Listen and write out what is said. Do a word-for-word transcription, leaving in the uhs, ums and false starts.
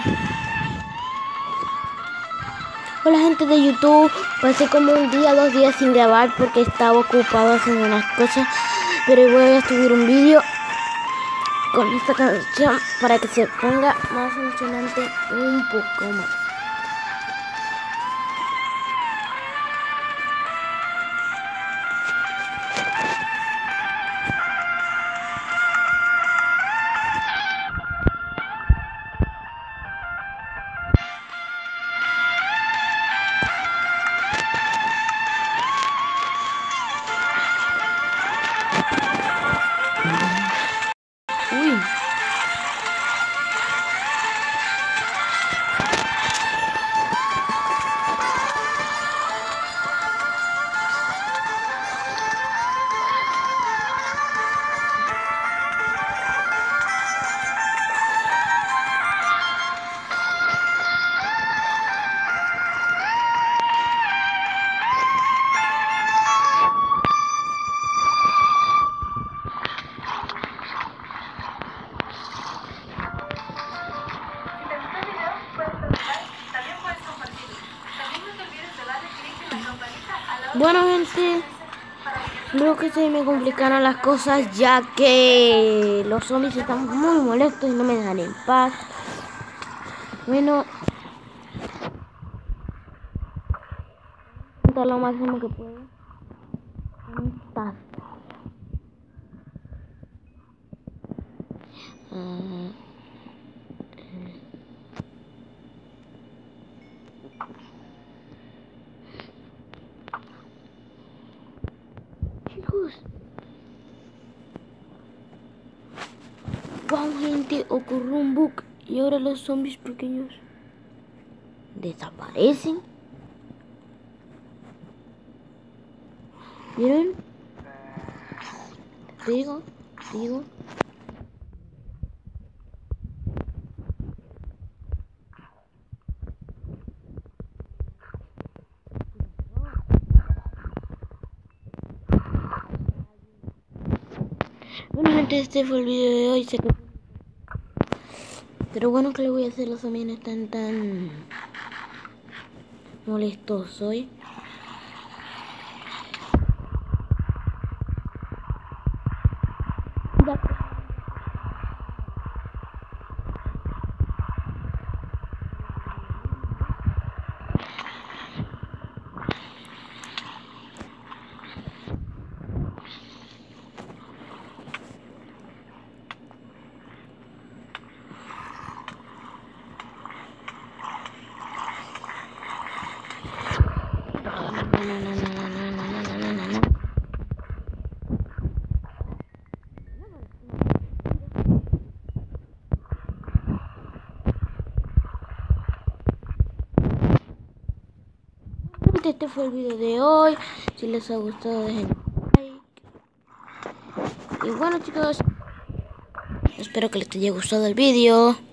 Hola gente de YouTube, pasé como un día, dos días sin grabar porque estaba ocupado haciendo unas cosas, pero voy a subir un vídeo con esta canción para que se ponga más emocionante un poco más. Uy. Bueno gente, creo que se me complicaron las cosas ya que los zombies están muy molestos y no me dejan en paz. Bueno, intentar lo máximo que puedo. Estás. Uh, Chicos, wow gente, ocurrió un bug y ahora los zombies pequeños desaparecen. ¿Vieron? Te digo, te digo. Bueno gente, este fue el video de hoy. Sé que... Pero bueno, ¿qué le voy a hacer? Los zombies no están tan molestos hoy. Este fue el video de hoy. Si les ha gustado, dejen like. Y bueno chicos, espero que les haya gustado el video.